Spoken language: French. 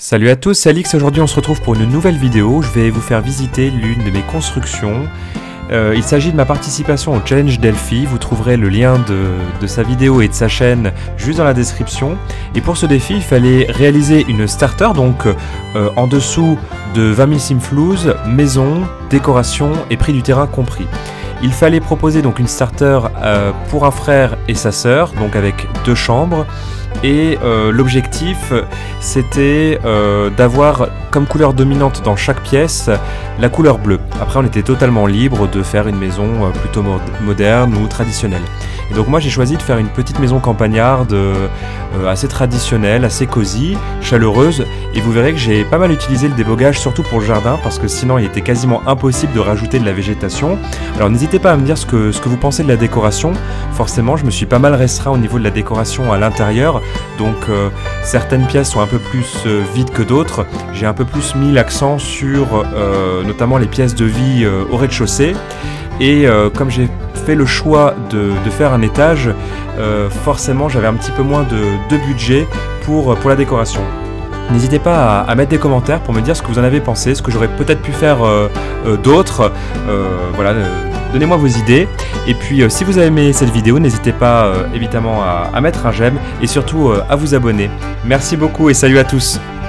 Salut à tous, c'est Alix. Aujourd'hui on se retrouve pour une nouvelle vidéo. Je vais vous faire visiter l'une de mes constructions. Il s'agit de ma participation au Challenge Delphi. Vous trouverez le lien de sa vidéo et de sa chaîne juste dans la description. Et pour ce défi, il fallait réaliser une starter, donc en dessous de 20 000 simflouz, maison, décoration et prix du terrain compris. Il fallait proposer donc une starter pour un frère et sa sœur, donc avec 2 chambres. Et l'objectif c'était d'avoir comme couleur dominante dans chaque pièce la couleur bleue. Après on était totalement libre de faire une maison plutôt moderne ou traditionnelle. Et donc moi j'ai choisi de faire une petite maison campagnarde assez traditionnelle, assez cosy, chaleureuse. Et vous verrez que j'ai pas mal utilisé le débogage, surtout pour le jardin, parce que sinon il était quasiment impossible de rajouter de la végétation. Alors n'hésitez pas à me dire ce que vous pensez de la décoration. Forcément je me suis pas mal restreint au niveau de la décoration à l'intérieur. Donc certaines pièces sont un peu plus vides que d'autres. J'ai un peu plus mis l'accent sur notamment les pièces de vie au rez-de-chaussée. Et comme j'ai fait le choix de faire un étage, forcément j'avais un petit peu moins de budget pour la décoration. N'hésitez pas à mettre des commentaires pour me dire ce que vous en avez pensé, ce que j'aurais peut-être pu faire d'autres. Voilà, donnez-moi vos idées. Et puis si vous avez aimé cette vidéo, n'hésitez pas évidemment à mettre un j'aime et surtout à vous abonner. Merci beaucoup et salut à tous.